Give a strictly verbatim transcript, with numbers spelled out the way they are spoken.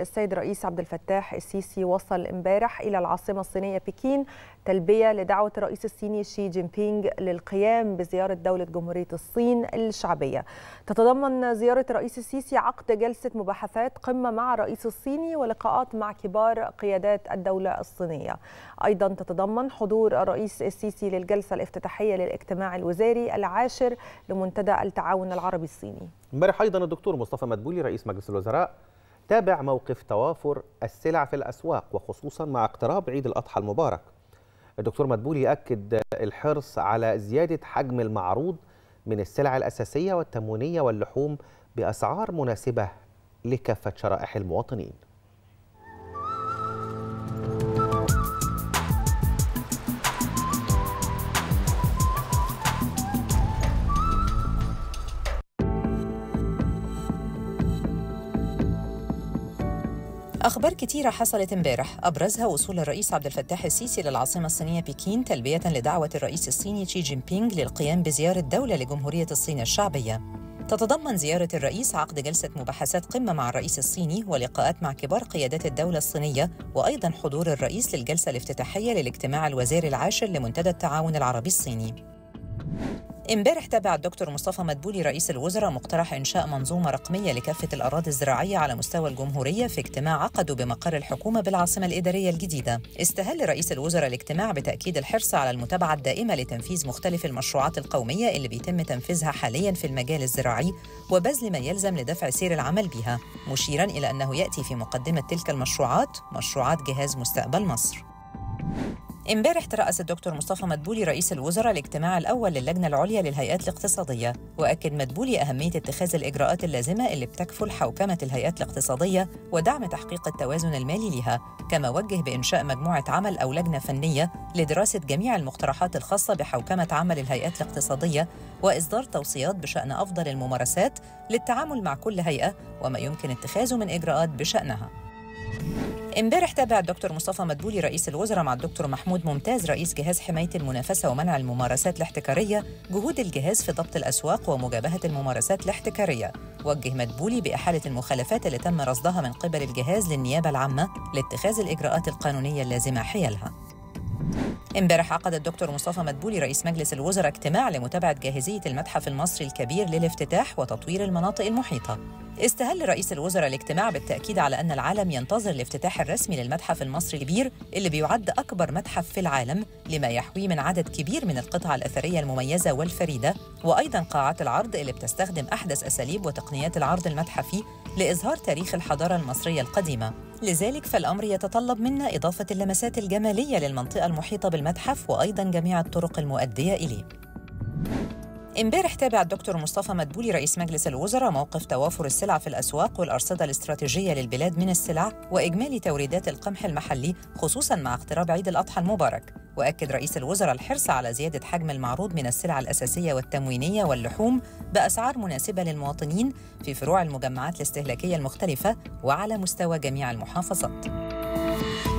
السيد الرئيس عبد الفتاح السيسي وصل امبارح إلى العاصمة الصينية بكين تلبية لدعوة الرئيس الصيني شي جين بينغ للقيام بزيارة دولة جمهورية الصين الشعبية. تتضمن زيارة الرئيس السيسي عقد جلسة مباحثات قمة مع الرئيس الصيني ولقاءات مع كبار قيادات الدولة الصينية. أيضا تتضمن حضور الرئيس السيسي للجلسة الافتتاحية للاجتماع الوزاري العاشر لمنتدى التعاون العربي الصيني. امبارح ايضا الدكتور مصطفى مدبولي رئيس مجلس الوزراء تابع موقف توافر السلع في الأسواق وخصوصا مع اقتراب عيد الأضحى المبارك. الدكتور مدبولي أكد الحرص على زيادة حجم المعروض من السلع الأساسية والتموينية واللحوم بأسعار مناسبة لكافة شرائح المواطنين. أخبار كتيرة حصلت امبارح، أبرزها وصول الرئيس عبد الفتاح السيسي للعاصمة الصينية بكين تلبية لدعوة الرئيس الصيني شي جين بينغ للقيام بزيارة دولة لجمهورية الصين الشعبية. تتضمن زيارة الرئيس عقد جلسة مباحثات قمة مع الرئيس الصيني ولقاءات مع كبار قيادات الدولة الصينية، وأيضاً حضور الرئيس للجلسة الافتتاحية للاجتماع الوزاري العاشر لمنتدى التعاون العربي الصيني. امبارح تابع الدكتور مصطفى مدبولي رئيس الوزراء مقترح إنشاء منظومة رقمية لكافة الأراضي الزراعية على مستوى الجمهورية في اجتماع عقده بمقر الحكومة بالعاصمة الإدارية الجديدة. استهل رئيس الوزراء الاجتماع بتأكيد الحرص على المتابعة الدائمة لتنفيذ مختلف المشروعات القومية اللي بيتم تنفيذها حالياً في المجال الزراعي وبذل ما يلزم لدفع سير العمل بها، مشيراً إلى أنه يأتي في مقدمة تلك المشروعات مشروعات جهاز مستقبل مصر. امبارح ترأس الدكتور مصطفى مدبولي رئيس الوزراء الاجتماع الأول للجنة العليا للهيئات الاقتصادية، وأكد مدبولي أهمية اتخاذ الإجراءات اللازمة اللي بتكفل حوكمة الهيئات الاقتصادية ودعم تحقيق التوازن المالي لها، كما وجه بإنشاء مجموعة عمل أو لجنة فنية لدراسة جميع المقترحات الخاصة بحوكمة عمل الهيئات الاقتصادية وإصدار توصيات بشأن أفضل الممارسات للتعامل مع كل هيئة وما يمكن اتخاذه من إجراءات بشأنها. امبارح تابع الدكتور مصطفى مدبولي رئيس الوزراء مع الدكتور محمود ممتاز رئيس جهاز حماية المنافسة ومنع الممارسات الاحتكارية جهود الجهاز في ضبط الأسواق ومجابهة الممارسات الاحتكارية. وجه مدبولي بإحالة المخالفات اللي تم رصدها من قبل الجهاز للنيابة العامة لاتخاذ الإجراءات القانونية اللازمة حيالها. امبارح عقد الدكتور مصطفى مدبولي رئيس مجلس الوزراء اجتماع لمتابعة جاهزية المتحف المصري الكبير للافتتاح وتطوير المناطق المحيطة. استهل رئيس الوزراء الاجتماع بالتأكيد على أن العالم ينتظر الافتتاح الرسمي للمتحف المصري الكبير اللي بيعد أكبر متحف في العالم لما يحويه من عدد كبير من القطع الأثرية المميزة والفريدة، وأيضاً قاعات العرض اللي بتستخدم أحدث أساليب وتقنيات العرض المتحفي لإظهار تاريخ الحضارة المصرية القديمة. لذلك فالأمر يتطلب منا إضافة اللمسات الجمالية للمنطقة المحيطة بالمتحف وأيضاً جميع الطرق المؤدية إليه. امبارح تابع الدكتور مصطفى مدبولي رئيس مجلس الوزراء موقف توافر السلع في الأسواق والأرصدة الاستراتيجية للبلاد من السلع وإجمالي توريدات القمح المحلي خصوصاً مع اقتراب عيد الأضحى المبارك. وأكد رئيس الوزراء الحرص على زيادة حجم المعروض من السلع الأساسية والتموينية واللحوم بأسعار مناسبة للمواطنين في فروع المجمعات الاستهلاكية المختلفة وعلى مستوى جميع المحافظات.